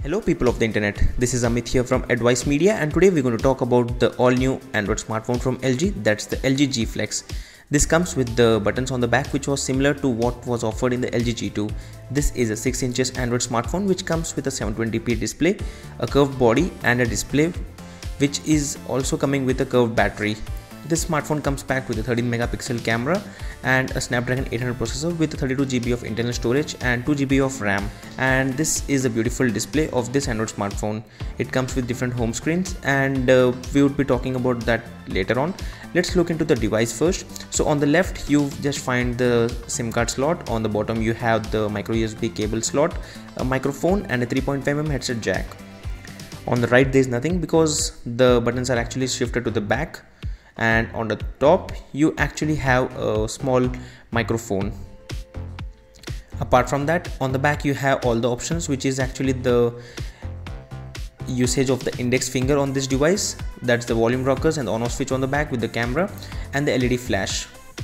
Hello people of the internet, this is Amit here from Advice Media, and today we're going to talk about the all new Android smartphone from LG, that's the LG G Flex. This comes with the buttons on the back which was similar to what was offered in the LG G2. This is a 6 inches Android smartphone which comes with a 720p display, a curved body and a display which is also coming with a curved battery. This smartphone comes packed with a 13 megapixel camera and a Snapdragon 800 processor with 32GB of internal storage and 2GB of RAM. And this is a beautiful display of this Android smartphone. It comes with different home screens, and we would be talking about that later on. Let's look into the device first. So on the left you just find the SIM card slot. On the bottom you have the micro USB cable slot, a microphone and a 3.5mm headset jack. On the right there is nothing because the buttons are actually shifted to the back. And on the top you actually have a small microphone. Apart from that, on the back you have all the options, which is actually the usage of the index finger on this device. That's the volume rockers and the on-off switch on the back with the camera and the LED flash.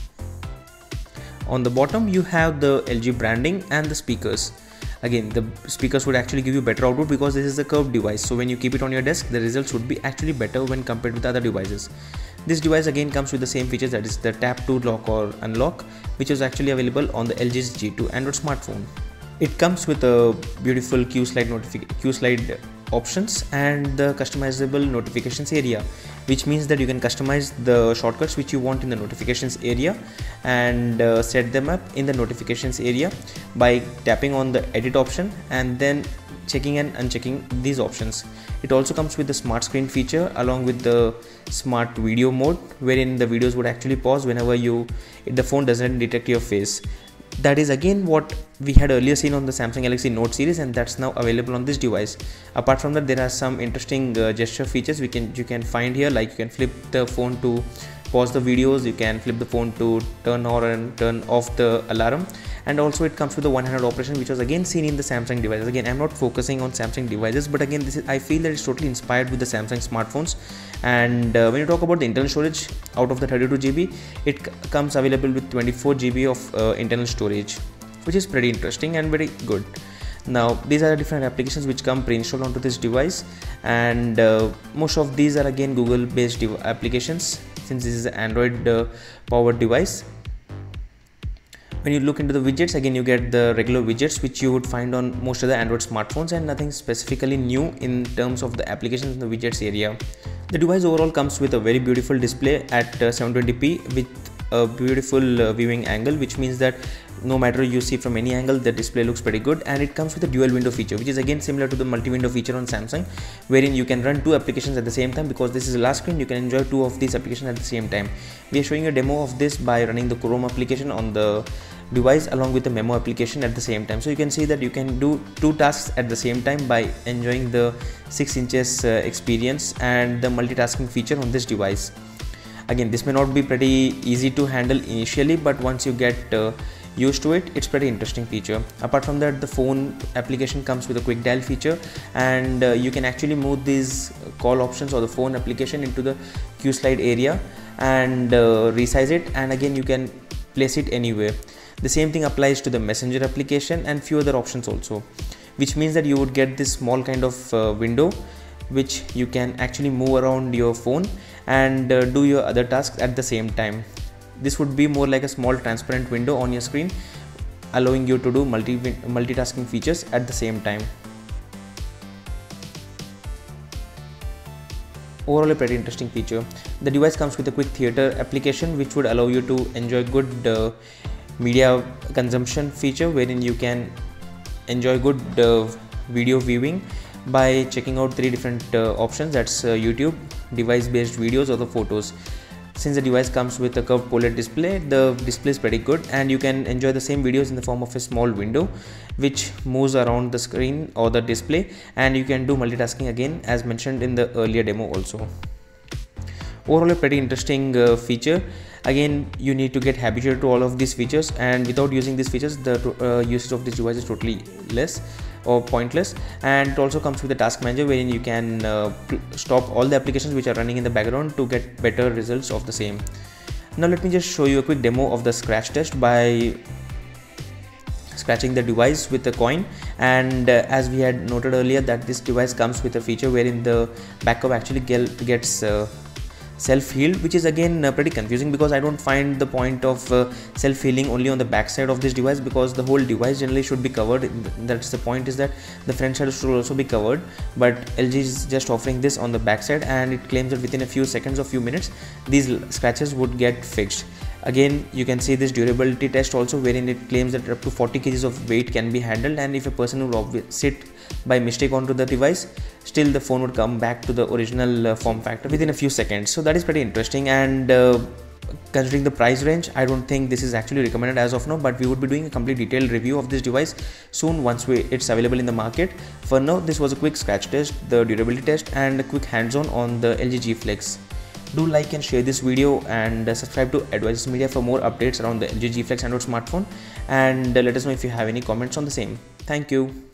On the bottom you have the LG branding and the speakers. Again, the speakers would actually give you better output because this is a curved device, so when you keep it on your desk the results would be actually better when compared with other devices. This device again comes with the same features, that is the tap to lock or unlock, which is actually available on the LG's G2 Android smartphone. It comes with a beautiful Q slide options and the customizable notifications area, which means that you can customize the shortcuts which you want in the notifications area and set them up in the notifications area by tapping on the edit option and then checking and unchecking these options. It also comes with the smart screen feature along with the smart video mode, wherein the videos would actually pause whenever the phone doesn't detect your face. That is again what we had earlier seen on the Samsung Galaxy Note series, and that's now available on this device. Apart from that, there are some interesting gesture features you can find here, like you can flip the phone to pause the videos, you can flip the phone to turn on and turn off the alarm, and also it comes with the one-handed operation, which was again seen in the Samsung devices. Again, I'm not focusing on Samsung devices, but again I feel that it's totally inspired with the Samsung smartphones. And when you talk about the internal storage, out of the 32GB it comes available with 24GB of internal storage, which is pretty interesting and very good. Now these are different applications which come pre-installed onto this device, and most of these are again Google based applications, since this is an Android powered device. When you look into the widgets, again you get the regular widgets which you would find on most of the Android smartphones, and nothing specifically new in terms of the applications in the widgets area. The device overall comes with a very beautiful display at 720p with a beautiful viewing angle, which means that no matter you see from any angle, the display looks pretty good. And it comes with a dual window feature, which is again similar to the multi-window feature on Samsung, wherein you can run two applications at the same time. Because this is a large screen, you can enjoy two of these applications at the same time. We are showing a demo of this by running the Chrome application on the device along with the Memo application at the same time. So you can see that you can do two tasks at the same time by enjoying the 6 inches experience and the multitasking feature on this device. Again, this may not be pretty easy to handle initially, but once you get used to it, it's pretty interesting feature. Apart from that, the phone application comes with a quick dial feature, and you can actually move these call options or the phone application into the Q slide area and resize it, and again you can place it anywhere. The same thing applies to the Messenger application and few other options also, which means that you would get this small kind of window which you can actually move around your phone and do your other tasks at the same time. This would be more like a small transparent window on your screen, allowing you to do multitasking features at the same time. Overall a pretty interesting feature. The device comes with a quick theater application which would allow you to enjoy good media consumption feature, wherein you can enjoy good video viewing by checking out three different options, that's YouTube, device based videos or the photos. Since the device comes with a curved OLED display, the display is pretty good, and you can enjoy the same videos in the form of a small window which moves around the screen or the display, and you can do multitasking again as mentioned in the earlier demo also. Overall a pretty interesting feature. Again, you need to get habituated to all of these features, and without using these features the usage of this device is totally less or pointless. And it also comes with a task manager, wherein you can stop all the applications which are running in the background to get better results of the same. Now let me just show you a quick demo of the scratch test by scratching the device with a coin, And as we had noted earlier, that this device comes with a feature wherein the back cover actually gets self-healed, which is again pretty confusing, because I don't find the point of self-healing only on the back side of this device, because the whole device generally should be covered. That's the point, is that the front side should also be covered, but LG is just offering this on the back side, and it claims that within a few seconds or few minutes these scratches would get fixed. Again, you can see this durability test also, wherein it claims that up to 40 kgs of weight can be handled, and if a person would sit by mistake onto the device, still the phone would come back to the original form factor within a few seconds. So that is pretty interesting, and considering the price range, I don't think this is actually recommended as of now, but we would be doing a complete detailed review of this device soon once it's available in the market. For now, this was a quick scratch test, the durability test, and a quick hands-on on the LG G Flex. Do like and share this video, and subscribe to Advice Media for more updates around the LG G Flex Android smartphone, and let us know if you have any comments on the same. Thank you.